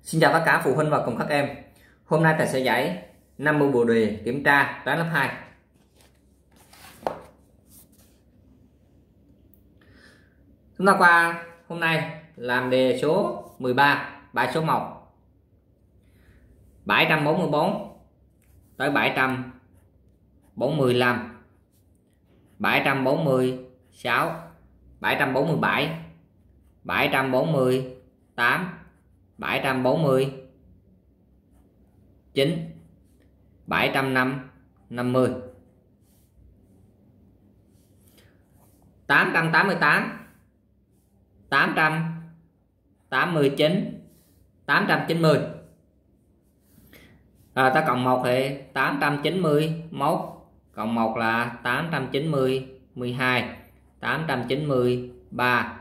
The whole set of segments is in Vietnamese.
Xin chào tất cả phụ huynh và cùng các em. Hôm nay thầy sẽ giải 50 bộ đề kiểm tra toán lớp 2. Chúng ta qua hôm nay làm đề số 13, bài số 1. 744 tới 745, 746, 747, 748, 749, 750, 888, 889, 890. Ta cộng 1 thì 891, cộng 1 là 892, 893,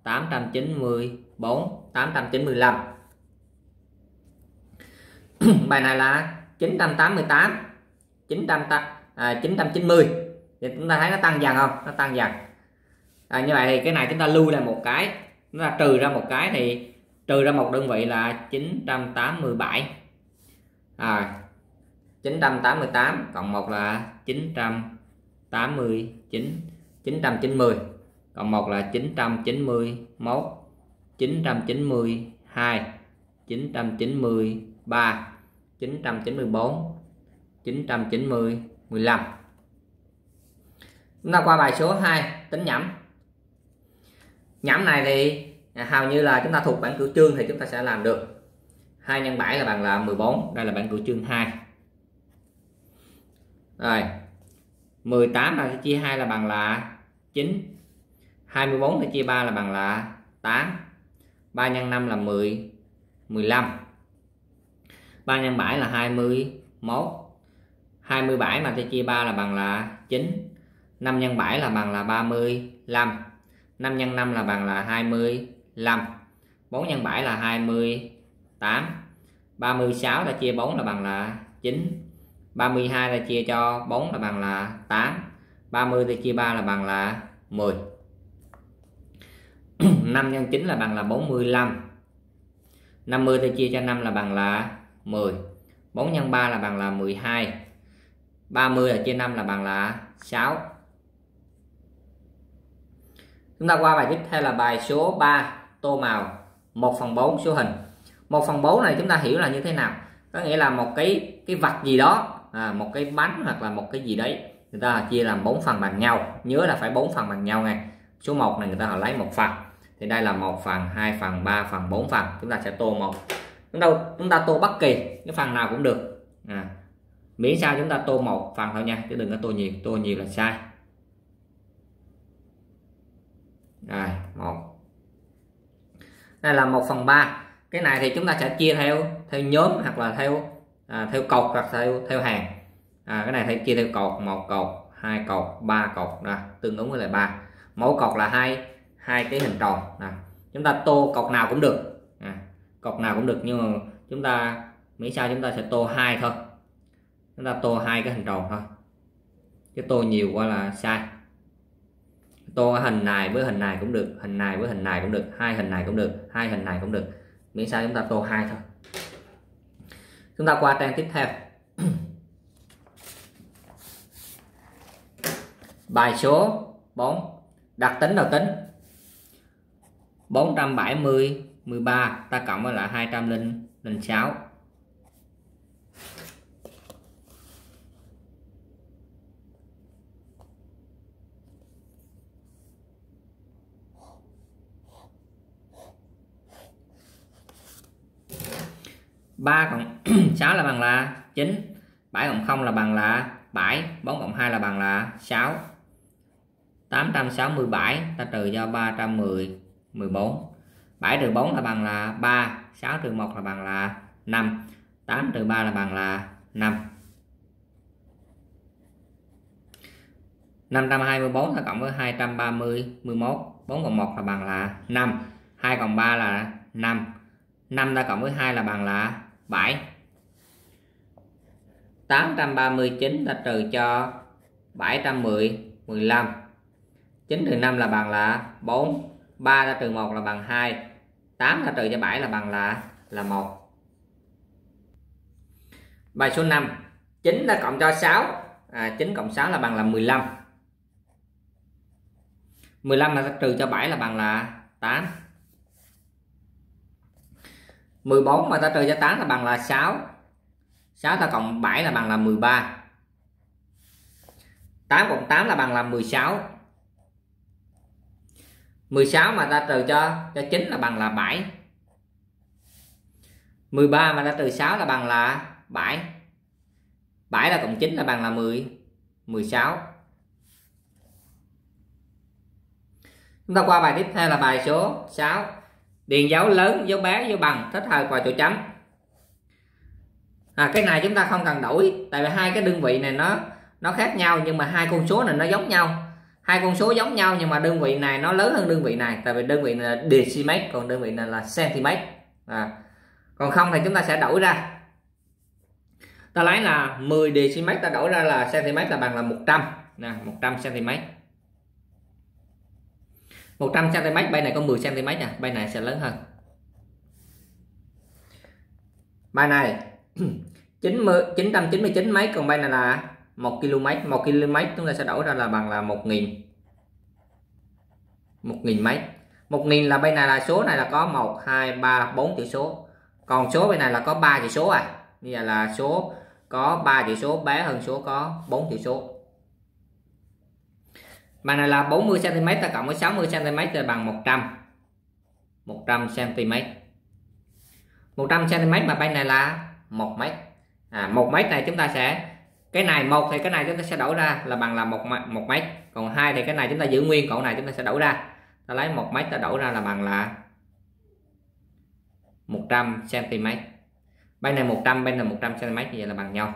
894, 895. Bài này là 988, 990. Thì chúng ta thấy nó tăng dần không? Nó tăng dần. Như vậy thì cái này chúng ta lưu lại một cái, chúng ta trừ ra một cái thì trừ ra một đơn vị là 987. 988 cộng 1 là 989, 990 cộng 1 là 991, 992, 993, 994, 990, 15. Chúng ta qua bài số 2, tính nhẩm. Nhẩm này thì hầu như là chúng ta thuộc bảng cửu chương thì chúng ta sẽ làm được. 2 nhân 7 là bằng là 14, đây là bảng cửu chương 2. Rồi 18 là chia 2 là bằng là 9, 24 thì chia 3 là bằng là 8, 3 nhân 5 là 10, 15, 3 nhân 7 là 21, 27 mà thì chia 3 là bằng là 9, 5 nhân 7 là bằng là 35, 5 nhân 5 là bằng là 25, 4 nhân 7 là 28, 36 ta chia 4 là bằng là 9, 32 ta chia cho 4 là bằng là 8, 30 ta chia 3 là bằng là 10. 5 nhân 9 là bằng là 45, 50 ta chia cho 5 là bằng là 10, 4 nhân 3 là bằng là 12, 30 là chia 5 là bằng là 6. Chúng ta qua bài tiếp theo là bài số 3, tô màu 1/4 số hình. 1/4 này chúng ta hiểu là như thế nào? Có nghĩa là một cái vật gì đó, một cái bánh hoặc là một cái gì đấy, người ta chia làm 4 phần bằng nhau. Nhớ là phải 4 phần bằng nhau này. Số 1 này người ta lấy 1 phần. Thì đây là 1 phần, 2 phần, 3 phần, 4 phần. Chúng ta sẽ tô một. Chúng ta tô bất kỳ cái phần nào cũng được. Miễn sao chúng ta tô 1 phần thôi nha, chứ đừng có tô nhiều là sai. Rồi, 1. Đây là 1/3. Cái này thì chúng ta sẽ chia theo nhóm hoặc là theo cột hoặc theo hàng. Cái này phải chia theo cột, 1 cột, 2 cột, 3 cột, tương ứng với lại 3. Mỗi cột là hai cái hình tròn. Chúng ta tô cột nào cũng được. Cột nào cũng được, nhưng mà chúng ta miễn sao chúng ta sẽ tô 2 thôi. Chúng ta tô 2 cái hình tròn thôi. Chứ tô nhiều quá là sai. Tô hình này với hình này cũng được, hình này với hình này cũng được, 2 hình này cũng được, 2 hình này cũng được. Miễn sao chúng ta tô 2 thôi. Chúng ta qua trang tiếp theo. Bài số 4, đặc tính đầu tính. 470 13 ta cộng với lại 206. Ba cộng 6 là bằng là 9, 7 cộng 0 là bằng là 7, 4 cộng 2 là bằng là 6. 867 ta trừ cho 310, 14. 7 trừ 4 là bằng là 3, 6 trừ 1 là bằng là 5, 8 trừ 3 là bằng là 5. 524 ta cộng với 230, 11, 4 cộng 1 là bằng là 5, 2 cộng 3 là 5, 5 ta cộng với 2 là bằng là 7. 839 ta trừ cho 710, 15. 9 trừ 5 là bằng là 4. 3 ta trừ 1 là bằng 2. 8 ta trừ cho 7 là bằng là 1. Bài số 5, 9 ta cộng cho 6, 9 cộng 6 là bằng là 15. 15 mà ta trừ cho 7 là bằng là 8. 14 mà ta trừ cho 8 là bằng là 6. 6 ta cộng 7 là bằng là 13. 8 cộng 8 là bằng là 16. 16 mà ta trừ cho 9 là bằng là 7. 13 mà ta trừ 6 là bằng là 7. 7 là cộng 9 là bằng là 16. Chúng ta qua bài tiếp theo là bài số 6. Điền dấu lớn, dấu bé, dấu bằng thích hợp vào chỗ chấm. Cái này chúng ta không cần đổi, tại vì hai cái đơn vị này nó khác nhau, nhưng mà hai con số này nó giống nhau. Hai con số giống nhau nhưng mà đơn vị này nó lớn hơn đơn vị này, tại vì đơn vị này là decimal, còn đơn vị này là cm. Còn không thì chúng ta sẽ đổi ra. Ta lấy là 10 decimal, ta đổi ra là cm là bằng là 100 nè, 100 cm. 100 cm, bài này có 10 cm nè, bài này sẽ lớn hơn. Bài này 999 mấy, còn bài này là 1 km. 1 km chúng ta sẽ đổi ra là bằng là 1000. 1000 mấy. 1000 là bên này là số này là có 1 2 3 4 chữ số. Còn số bên này là có 3 chữ số Như vậy là số có 3 chữ số bé hơn số có 4 chữ số. Bài này là 40 cm ta cộng với 60 cm là bằng 100. 100 cm. 100 cm mà bên này là 1 m. 1 m này chúng ta sẽ, cái này 1 thì cái này chúng ta sẽ đổi ra là bằng là 1 m. Còn 2 thì cái này chúng ta giữ nguyên, còn này chúng ta sẽ đổi ra. Ta lấy 1 m ta đổi ra là bằng là 100 cm. Bên này 100, bên này 100 cm, như vậy là bằng nhau.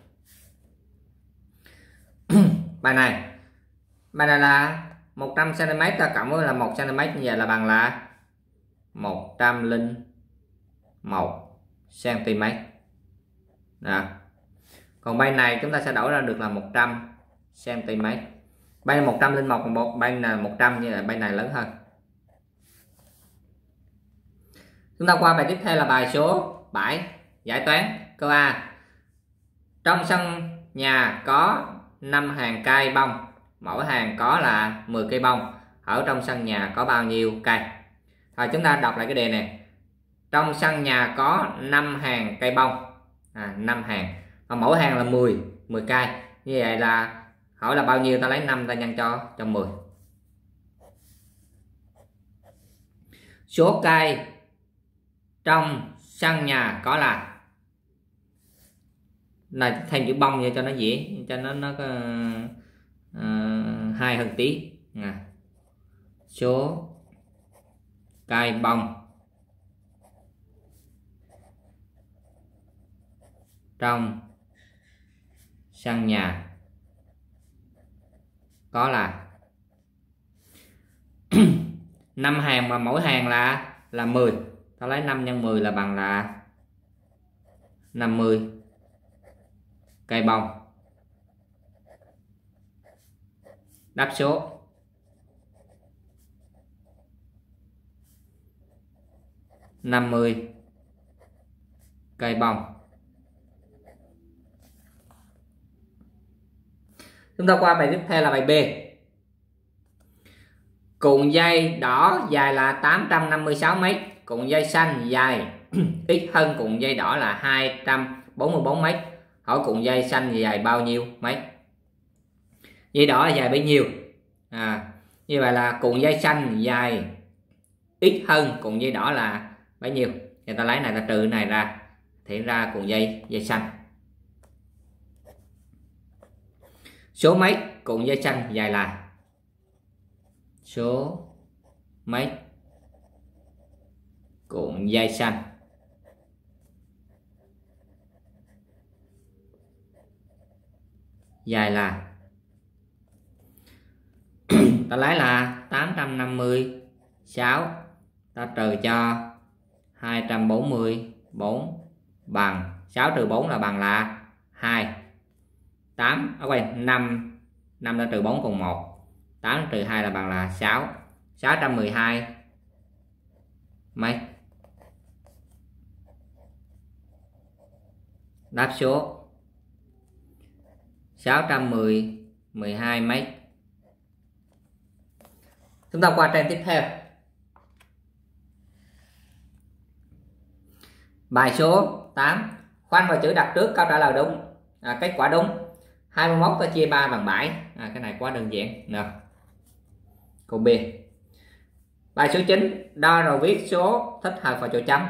Bài này là 100 cm ta cộng với là 1 cm, như vậy là bằng là 101 cm. Đó. Còn bên này chúng ta sẽ đổi ra được là 100 cm. Bên này 101, bên là 100, như là bên này lớn hơn. Chúng ta qua bài tiếp theo là bài số 7. Giải toán câu A. Trong sân nhà có 5 hàng cây bông, mỗi hàng có là 10 cây bông. Ở trong sân nhà có bao nhiêu cây? Rồi chúng ta đọc lại cái đề này. Trong sân nhà có 5 hàng cây bông, 5 hàng, và mỗi hàng là 10 cây. Như vậy là hỏi là bao nhiêu, ta lấy 5 ta nhân cho 10. Số cây trong sân nhà có là thêm chữ bông cho nó dễ, cho nó có hai hơn tí. Số cây bông trong sân nhà có là 5 hàng mà mỗi hàng là 10. Ta lấy 5 nhân 10 là bằng là 50 cây bông. Đáp số. $50 cây bông. Chúng ta qua bài tiếp theo là bài B. Cuộn dây đỏ dài là 856 m, cuộn dây xanh dài ít hơn cuộn dây đỏ là 244 m. Hỏi cuộn dây xanh dài bao nhiêu mấy? Dây đỏ là dài bấy nhiêu? Như vậy là cuộn dây xanh dài ít hơn cuộn dây đỏ là bấy nhiêu? Người ta lấy này ta trừ này ra thì ra cuộn dây xanh. Số mấy cuộn dây xanh dài là? Số mấy cuộn dây xanh dài là ta lấy là 856 ta trừ cho 244 bằng 6 trừ 4 là bằng là 2. 8 5 ta trừ 4 còn 1. 8 trừ 2 là bằng là 6. 612 mấy. Đáp số 610 12 mét. Chúng ta qua trang tiếp theo. Bài số 8. Khoanh vào chữ đặt trước câu trả lời đúng. Kết quả đúng 21 ta chia 3 bằng 7. Cái này quá đơn giản. Nào, câu B. Bài số 9. Đo rồi viết số thích hợp vào chỗ chấm.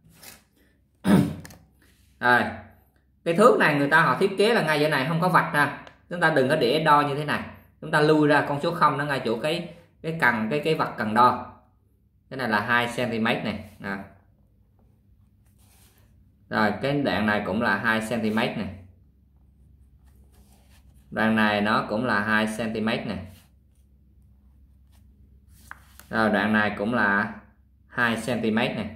Rồi, cái thước này người ta họ thiết kế là ngay chỗ này không có vạch ra, chúng ta đừng có để đo như thế này, chúng ta lui ra con số 0 nó ngay chỗ cái cần cái vạch cần đo. Cái này là 2 cm này. Rồi cái đoạn này cũng là 2 cm này, đoạn này nó cũng là 2 cm này, rồi đoạn này cũng là 2 cm này.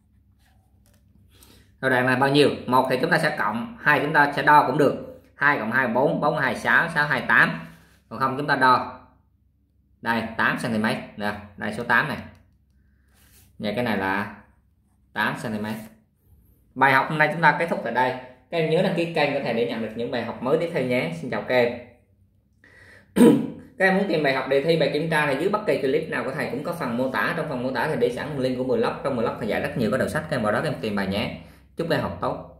Rồi đoạn này bao nhiêu? 1 thì chúng ta sẽ cộng, 2 chúng ta sẽ đo cũng được. 2 cộng 2 4, 4 2 6, 6 2 8. Còn không chúng ta đo. Đây 8 cm. Nè, đây số 8 này. Và cái này là 8 cm. Bài học hôm nay chúng ta kết thúc tại đây. Các em nhớ đăng ký kênh có thể để nhận được những bài học mới tiếp theo nhé. Xin chào các em. Các em muốn tìm bài học đề thi, bài kiểm tra thì dưới bất kỳ clip nào của thầy cũng có phần mô tả. Trong phần mô tả thì để sẵn link của blog. Trong blog thầy dạy rất nhiều có đầu sách, các em vào đó các em tìm bài nhé. Chúc các em học tốt.